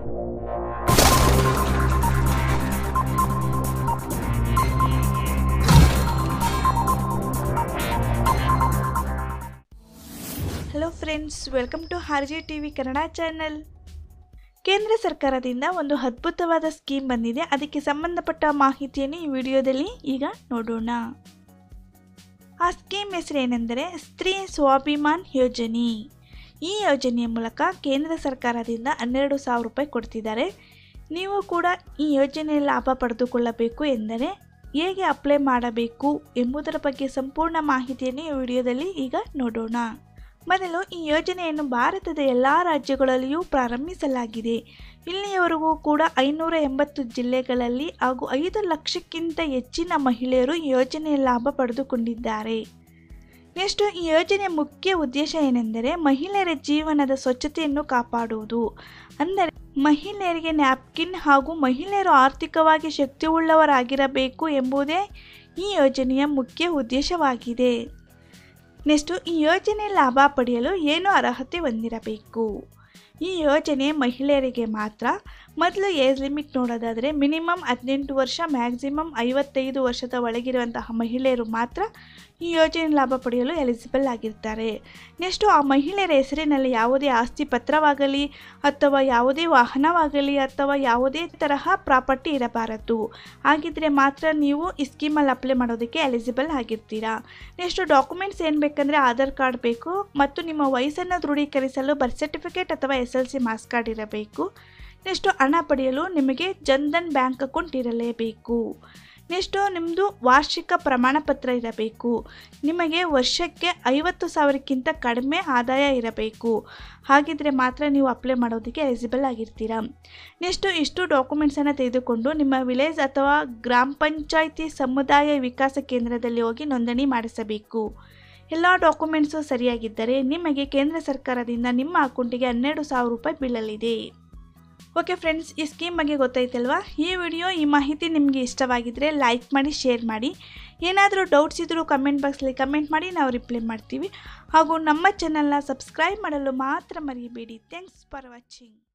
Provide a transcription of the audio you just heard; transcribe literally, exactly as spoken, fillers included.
Hello friends, welcome to R J TV Kannada channel. ಕೇಂದ್ರ ಸರ್ಕಾರದಿಂದ ಒಂದು ಅದ್ಭುತವಾದ ಸ್ಕೀಮ್ ಬಂದಿದೆ. ಅದಕ್ಕೆ ಸಂಬಂಧಪಟ್ಟ ಮಾಹಿತಿಯನ್ನು ಈ ವಿಡಿಯೋದಲ್ಲಿ ಈಗ ನೋಡೋಣ. ಆ ಸ್ಕೀಮ್ ಹೆಸರು ಏನೆಂದರೆ ಸ್ತ್ರೀ ಸ್ವಾಭಿಮಾನ್ ಯೋಜನೆ. ಈ ಯೋಜನೆಯ ಮೂಲಕ ಕೇಂದ್ರ ಸರ್ಕಾರದಿಂದ ಹನ್ನೆರಡು ಸಾವಿರ ರೂಪಾಯಿ ಕೊಡ್ತಿದ್ದಾರೆ. ನೀವು ಕೂಡ ಈ ಯೋಜನೆಯ ಲಾಭ ಪಡೆದುಕೊಳ್ಳಬೇಕು ಎಂದರೆ ಹೇಗೆ ಅಪ್ಲೈ ಮಾಡಬೇಕು ಎಂಬುದರ ಬಗ್ಗೆ ಸಂಪೂರ್ಣ ಮಾಹಿತಿಯನ್ನು ಈ ವಿಡಿಯೋದಲ್ಲಿ ಈಗ ನೋಡೋಣ. ಮೊದಲು ಈ ಯೋಜನೆಯನ್ನು ಭಾರತದ ಎಲ್ಲ ರಾಜ್ಯಗಳಲ್ಲಿಯೂ ಪ್ರಾರಂಭಿಸಲಾಗಿದೆ. ಇಲ್ಲಿಯವರೆಗೂ ಕೂಡ ಐನೂರ ಎಂಬತ್ತು ಜಿಲ್ಲೆಗಳಲ್ಲಿ ಹಾಗೂ ಐದು ಲಕ್ಷಕ್ಕಿಂತ ಹೆಚ್ಚಿನ ಮಹಿಳೆಯರು ಈ ಯೋಜನೆಯ ಲಾಭ ಪಡೆದುಕೊಂಡಿದ್ದಾರೆ. ನೆಕ್ಸ್ಟ್, ಈ ಯೋಜನೆಯ ಮುಖ್ಯ ಉದ್ದೇಶ ಏನೆಂದರೆ ಮಹಿಳೆಯರ ಜೀವನದ ಸ್ವಚ್ಛತೆಯನ್ನು ಕಾಪಾಡುವುದು. ಅಂದರೆ ಮಹಿಳೆಯರಿಗೆ ನ್ಯಾಪ್ಕಿನ್ ಹಾಗೂ ಮಹಿಳೆಯರು ಆರ್ಥಿಕವಾಗಿ ಶಕ್ತಿಯುಳ್ಳವರಾಗಿರಬೇಕು ಎಂಬುದೇ ಈ ಯೋಜನೆಯ ಮುಖ್ಯ ಉದ್ದೇಶವಾಗಿದೆ. ನೆಕ್ಸ್ಟು, ಈ ಯೋಜನೆ ಲಾಭ ಪಡೆಯಲು ಏನು ಅರ್ಹತೆ ಹೊಂದಿರಬೇಕು? ಈ ಯೋಜನೆ ಮಹಿಳೆಯರಿಗೆ ಮಾತ್ರ. ಮೊದಲು ಏಜ್ ಲಿಮಿಟ್ ನೋಡೋದಾದರೆ ಮಿನಿಮಮ್ ಹದಿನೆಂಟು ವರ್ಷ, ಮ್ಯಾಕ್ಸಿಮಮ್ ಐವತ್ತೈದು ವರ್ಷದ ಒಳಗಿರುವಂತಹ ಮಹಿಳೆಯರು ಮಾತ್ರ ಈ ಯೋಜನೆ ಲಾಭ ಪಡೆಯಲು ಎಲಿಜಿಬಲ್ ಆಗಿರ್ತಾರೆ. ನೆಕ್ಸ್ಟು, ಆ ಮಹಿಳೆಯರ ಹೆಸರಿನಲ್ಲಿ ಯಾವುದೇ ಆಸ್ತಿ ಪತ್ರವಾಗಲಿ ಅಥವಾ ಯಾವುದೇ ವಾಹನವಾಗಲಿ ಅಥವಾ ಯಾವುದೇ ತರಹ ಪ್ರಾಪರ್ಟಿ ಇರಬಾರದು. ಹಾಗಿದ್ರೆ ಮಾತ್ರ ನೀವು ಈ ಸ್ಕೀಮಲ್ಲಿ ಅಪ್ಲೈ ಮಾಡೋದಕ್ಕೆ ಎಲಿಜಿಬಲ್ ಆಗಿರ್ತೀರಾ. ನೆಕ್ಸ್ಟು, ಡಾಕ್ಯುಮೆಂಟ್ಸ್ ಏನು ಬೇಕಂದರೆ ಆಧಾರ್ ಕಾರ್ಡ್ ಬೇಕು ಮತ್ತು ನಿಮ್ಮ ವಯಸ್ಸನ್ನು ದೃಢೀಕರಿಸಲು ಬರ್ತ್ ಸರ್ಟಿಫಿಕೇಟ್ ಅಥವಾ S L C marks card ಇರಬೇಕು. ನೆಕ್ಸ್ಟು, ಹಣ ಪಡೆಯಲು ನಿಮಗೆ ಜನ್ಧನ್ ಬ್ಯಾಂಕ್ ಅಕೌಂಟ್ ಇರಲೇಬೇಕು. ನೆಕ್ಸ್ಟು, ನಿಮ್ಮದು ವಾರ್ಷಿಕ ಪ್ರಮಾಣ ಪತ್ರ ಇರಬೇಕು. ನಿಮಗೆ ವರ್ಷಕ್ಕೆ ಐವತ್ತು ಸಾವಿರಕ್ಕಿಂತ ಕಡಿಮೆ ಆದಾಯ ಇರಬೇಕು. ಹಾಗಿದ್ರೆ ಮಾತ್ರ ನೀವು ಅಪ್ಲೈ ಮಾಡೋದಕ್ಕೆ ಎಲಿಜಿಬಲ್ ಆಗಿರ್ತೀರಾ. ನೆಕ್ಸ್ಟು, ಇಷ್ಟು ಡಾಕ್ಯುಮೆಂಟ್ಸನ್ನು ತೆಗೆದುಕೊಂಡು ನಿಮ್ಮ ವಿಲೇಜ್ ಅಥವಾ ಗ್ರಾಮ ಪಂಚಾಯಿತಿ ಸಮುದಾಯ ವಿಕಾಸ ಕೇಂದ್ರದಲ್ಲಿ ಹೋಗಿ ನೋಂದಣಿ ಮಾಡಿಸಬೇಕು. ಎಲ್ಲ ಡಾಕ್ಯುಮೆಂಟ್ಸು ಸರಿಯಾಗಿದ್ದರೆ ನಿಮಗೆ ಕೇಂದ್ರ ಸರ್ಕಾರದಿಂದ ನಿಮ್ಮ ಅಕೌಂಟಿಗೆ ಹನ್ನೆರಡು ಸಾವಿರ ರೂಪಾಯಿ ಬೀಳಲಿದೆ. ಓಕೆ ಫ್ರೆಂಡ್ಸ್, ಈ ಸ್ಕೀಮ್ ಬಗ್ಗೆ ಗೊತ್ತಾಯ್ತಲ್ವಾ? ಈ ವಿಡಿಯೋ ಈ ಮಾಹಿತಿ ನಿಮಗೆ ಇಷ್ಟವಾಗಿದ್ದರೆ ಲೈಕ್ ಮಾಡಿ, ಶೇರ್ ಮಾಡಿ. ಏನಾದರೂ ಡೌಟ್ಸ್ ಇದ್ದರೂ ಕಮೆಂಟ್ ಬಾಕ್ಸಲ್ಲಿ ಕಮೆಂಟ್ ಮಾಡಿ, ನಾವು ರಿಪ್ಲೈ ಮಾಡ್ತೀವಿ. ಹಾಗೂ ನಮ್ಮ ಚಾನಲ್ನ ಸಬ್ಸ್ಕ್ರೈಬ್ ಮಾಡಲು ಮಾತ್ರ ಮರೆಯಬೇಡಿ. Thanks for watching.